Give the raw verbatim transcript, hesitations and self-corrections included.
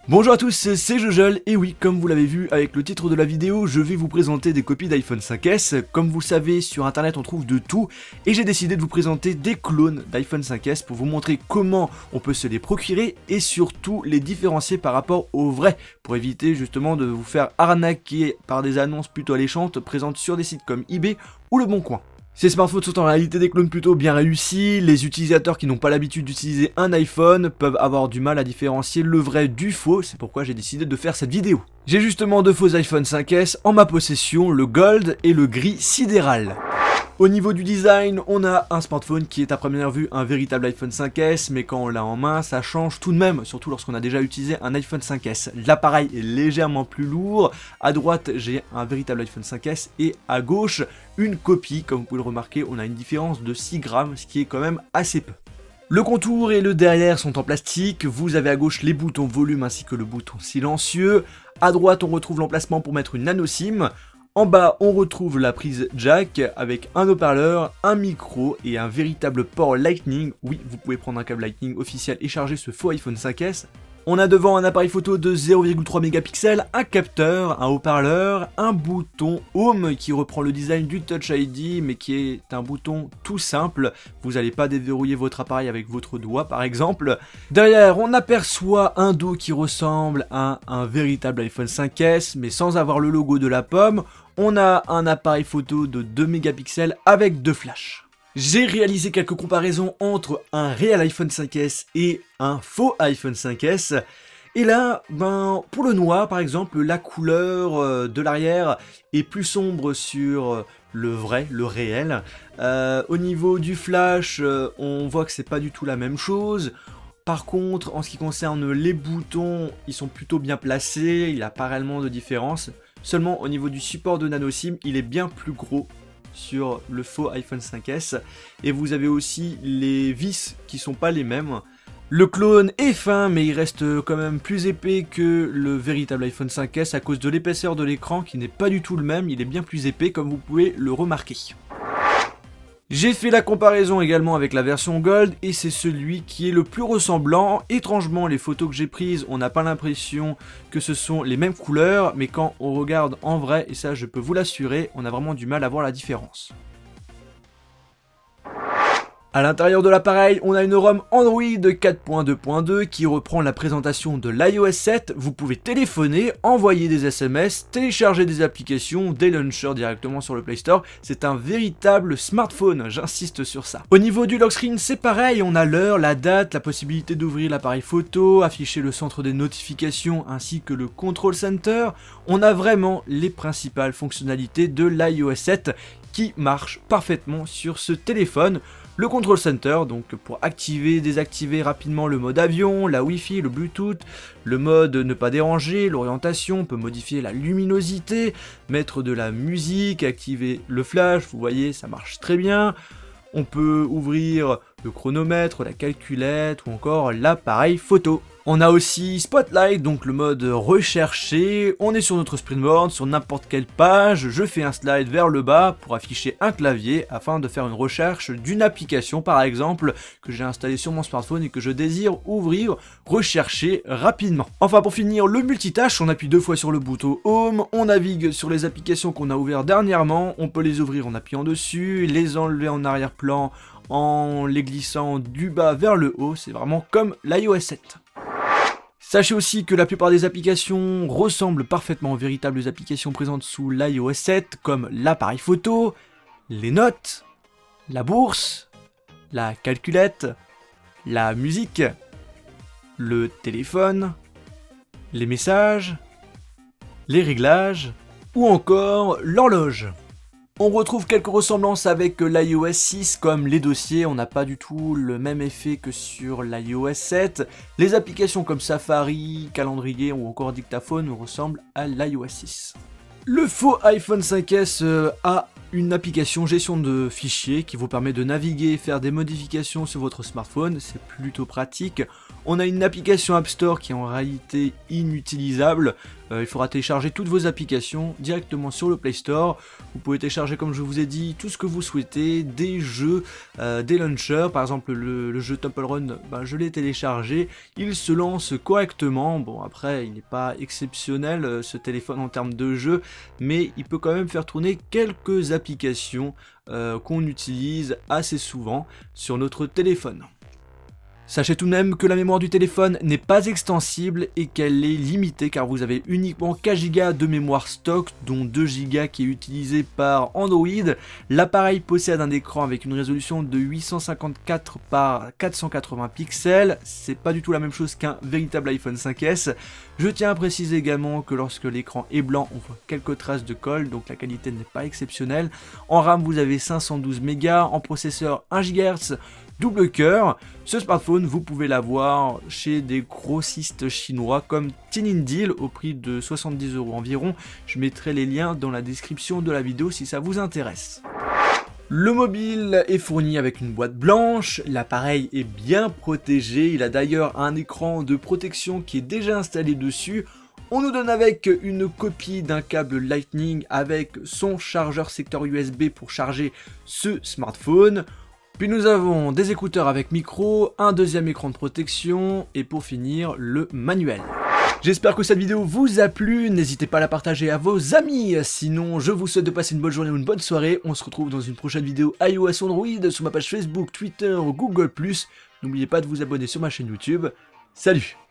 Bonjour à tous, c'est Jojol, et oui, comme vous l'avez vu avec le titre de la vidéo, je vais vous présenter des copies d'iPhone cinq S. Comme vous le savez, sur internet on trouve de tout, et j'ai décidé de vous présenter des clones d'iPhone cinq S pour vous montrer comment on peut se les procurer, et surtout les différencier par rapport aux vrais, pour éviter justement de vous faire arnaquer par des annonces plutôt alléchantes présentes sur des sites comme eBay ou Le Bon Coin. Ces smartphones sont en réalité des clones plutôt bien réussis, les utilisateurs qui n'ont pas l'habitude d'utiliser un iPhone peuvent avoir du mal à différencier le vrai du faux, c'est pourquoi j'ai décidé de faire cette vidéo. J'ai justement deux faux iPhone cinq S en ma possession, le Gold et le gris sidéral. Au niveau du design, on a un smartphone qui est à première vue un véritable iPhone cinq S, mais quand on l'a en main, ça change tout de même, surtout lorsqu'on a déjà utilisé un iPhone cinq S. L'appareil est légèrement plus lourd, à droite j'ai un véritable iPhone cinq S et à gauche une copie, comme vous pouvez le remarquer, on a une différence de six grammes, ce qui est quand même assez peu. Le contour et le derrière sont en plastique, vous avez à gauche les boutons volume ainsi que le bouton silencieux, à droite on retrouve l'emplacement pour mettre une nano SIM. En bas, on retrouve la prise jack avec un haut-parleur, un micro et un véritable port Lightning. Oui, vous pouvez prendre un câble Lightning officiel et charger ce faux iPhone cinq S. On a devant un appareil photo de zéro virgule trois mégapixels, un capteur, un haut-parleur, un bouton Home qui reprend le design du Touch I D mais qui est un bouton tout simple. Vous n'allez pas déverrouiller votre appareil avec votre doigt par exemple. Derrière, on aperçoit un dos qui ressemble à un véritable iPhone cinq S mais sans avoir le logo de la pomme. On a un appareil photo de deux mégapixels avec deux flashs. J'ai réalisé quelques comparaisons entre un réel iPhone cinq S et un faux iPhone cinq S. Et là, ben, pour le noir par exemple, la couleur de l'arrière est plus sombre sur le vrai, le réel. Euh, au niveau du flash, on voit que c'est pas du tout la même chose. Par contre, en ce qui concerne les boutons, ils sont plutôt bien placés, il n'y a pas réellement de différence. Seulement au niveau du support de nano SIM, il est bien plus gros sur le faux iPhone cinq S. Et vous avez aussi les vis qui sont pas les mêmes. Le clone est fin, mais il reste quand même plus épais que le véritable iPhone cinq S à cause de l'épaisseur de l'écran qui n'est pas du tout le même, il est bien plus épais comme vous pouvez le remarquer. J'ai fait la comparaison également avec la version Gold et c'est celui qui est le plus ressemblant. Étrangement, les photos que j'ai prises, on n'a pas l'impression que ce sont les mêmes couleurs, mais quand on regarde en vrai, et ça je peux vous l'assurer, on a vraiment du mal à voir la différence. À l'intérieur de l'appareil, on a une ROM Android quatre point deux point deux qui reprend la présentation de l'iOS sept. Vous pouvez téléphoner, envoyer des S M S, télécharger des applications, des launchers directement sur le Play Store. C'est un véritable smartphone, j'insiste sur ça. Au niveau du lock screen, c'est pareil, on a l'heure, la date, la possibilité d'ouvrir l'appareil photo, afficher le centre des notifications ainsi que le control center. On a vraiment les principales fonctionnalités de l'iOS sept qui marchent parfaitement sur ce téléphone. Le Control Center, donc pour activer, désactiver rapidement le mode avion, la Wi-Fi, le Bluetooth, le mode ne pas déranger, l'orientation, on peut modifier la luminosité, mettre de la musique, activer le flash, vous voyez, ça marche très bien. On peut ouvrir le chronomètre, la calculette ou encore l'appareil photo. On a aussi Spotlight, donc le mode recherché. On est sur notre Springboard, sur n'importe quelle page. Je fais un slide vers le bas pour afficher un clavier afin de faire une recherche d'une application par exemple que j'ai installée sur mon smartphone et que je désire ouvrir, rechercher rapidement. Enfin pour finir, le multitâche, on appuie deux fois sur le bouton Home, on navigue sur les applications qu'on a ouvertes dernièrement, on peut les ouvrir en appuyant dessus, les enlever en arrière-plan en les glissant du bas vers le haut, c'est vraiment comme l'iOS sept. Sachez aussi que la plupart des applications ressemblent parfaitement aux véritables applications présentes sous l'iOS sept, comme l'appareil photo, les notes, la bourse, la calculette, la musique, le téléphone, les messages, les réglages, ou encore l'horloge. On retrouve quelques ressemblances avec l'iOS six comme les dossiers, on n'a pas du tout le même effet que sur l'iOS sept. Les applications comme Safari, calendrier ou encore dictaphone ressemblent à l'iOS six. Le faux iPhone cinq S euh, a une application gestion de fichiers qui vous permet de naviguer et faire des modifications sur votre smartphone, c'est plutôt pratique. On a une application App Store qui est en réalité inutilisable. Euh, il faudra télécharger toutes vos applications directement sur le Play Store. Vous pouvez télécharger, comme je vous ai dit, tout ce que vous souhaitez, des jeux, euh, des launchers. Par exemple, le, le jeu Temple Run, ben, je l'ai téléchargé. Il se lance correctement. Bon, après, il n'est pas exceptionnel, euh, ce téléphone en termes de jeu, mais il peut quand même faire tourner quelques applications euh, qu'on utilise assez souvent sur notre téléphone. Sachez tout de même que la mémoire du téléphone n'est pas extensible et qu'elle est limitée car vous avez uniquement quatre giga de mémoire stock, dont deux giga qui est utilisé par Android. L'appareil possède un écran avec une résolution de huit cent cinquante-quatre par quatre cent quatre-vingts pixels, c'est pas du tout la même chose qu'un véritable iPhone cinq S. Je tiens à préciser également que lorsque l'écran est blanc, on voit quelques traces de colle, donc la qualité n'est pas exceptionnelle. En RAM, vous avez cinq cent douze mégas, en processeur un gigahertz, double cœur. Ce smartphone, vous pouvez l'avoir chez des grossistes chinois comme Tinindil au prix de soixante-dix euros environ. Je mettrai les liens dans la description de la vidéo si ça vous intéresse. Le mobile est fourni avec une boîte blanche, l'appareil est bien protégé, il a d'ailleurs un écran de protection qui est déjà installé dessus. On nous donne avec une copie d'un câble Lightning avec son chargeur secteur U S B pour charger ce smartphone. Puis nous avons des écouteurs avec micro, un deuxième écran de protection et pour finir le manuel. J'espère que cette vidéo vous a plu, n'hésitez pas à la partager à vos amis, sinon je vous souhaite de passer une bonne journée ou une bonne soirée, on se retrouve dans une prochaine vidéo iOS Android sur ma page Facebook, Twitter, Google plus, n'oubliez pas de vous abonner sur ma chaîne YouTube, salut!